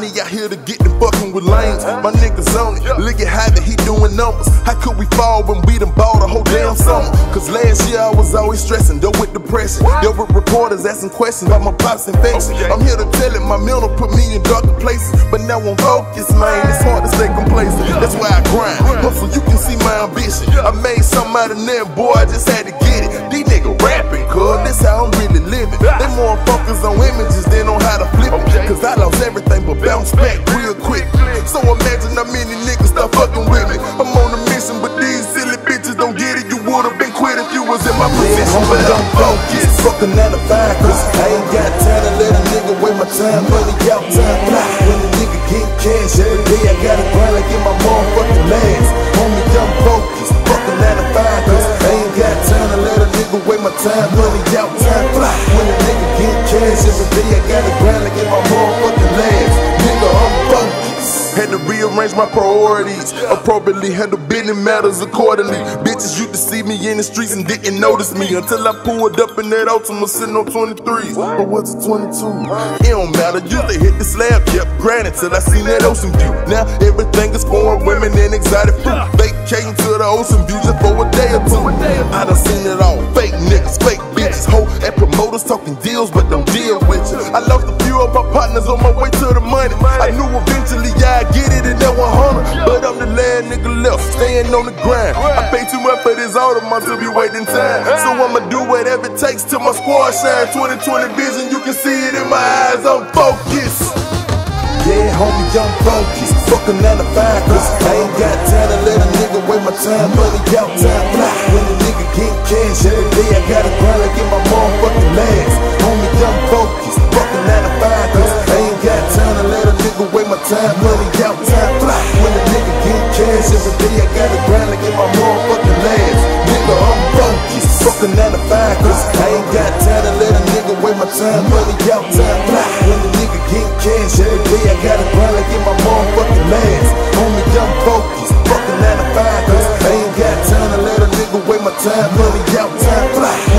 money out here to get the fucking with lanes. My niggas on it, look at Habit, he doing numbers. How could we fall when we done bought a whole damn summer? Cause last year I was always stressing, though with depression. There were reporters asking questions about my pops infection. I'm here to tell it, my mental put me in darker places. But now I'm focused, man, it's hard to stay complacent. That's why I grind, hustle, you can see my ambition. I made something out of that, boy, I just had to get it. These niggas rapping, cuz this how I'm really living. They more focused on images than on how to flip it. Cause I lost everything but bounce back real quick. So imagine how many niggas start fucking with me. I'm on a mission, but these silly bitches don't get it. You would've been quit if you was in my position. But I'm focused, fucking 9 to 5, cause I ain't got time to let a nigga waste my time. Money out, time fly. When a nigga get cash every day, I gotta grind like in my motherfucking last. Homie, I'm focused, fucking 9 to 5, cause I ain't got time to let a nigga waste my time. Money out, time fly. When a nigga get cash every day, I gotta grind like in my motherfucking last. Nigga, I'm focused. Had to rearrange my priorities, appropriately handle business matters accordingly. Bitches used to see me in the streets and didn't notice me until I pulled up in that Ultima sitting on 23s. Or was it 22? It don't matter, used to hit the slab, kept grinding till I seen that ocean view. Now everything is foreign women and exotic fruit. Vacating to the ocean view just for a day or two. I done seen it all, fake niggas, fake bitches, hoe and promoters talking deals but don't deal with you. I lost a few of my partners on my way to the money. I knew eventually I'd get it in that 100, but I'm the last nigga left, staying on the grind. I pay too much for this Audemars to be waiting time, so I'ma do whatever it takes till my squad shine. 2020 vision, you can see it in my eyes, I'm focused. Yeah, homie, I'm focused, fucking 9 to 5, cause I ain't got time to let a nigga waste my time. Money out, time fly. When a nigga get cash every day, I gotta grind like in my motherfucking last. Homie, I'm focused, fucking 9 to 5, cause I ain't got time to let a nigga waste my time. Money out, time fly. When a nigga get cash every day, I gotta grind like in my motherfucking last. Nigga, I'm focused, fucking 9 to 5, cause I ain't got time to let a nigga waste my time. Money out, time fly. When a nigga get cash every day, I gotta grind like in my motherfucking last. Homie, I'm focused, fucking 9 to 5, cause I ain't got time to let a nigga waste my time. Money out, time fly.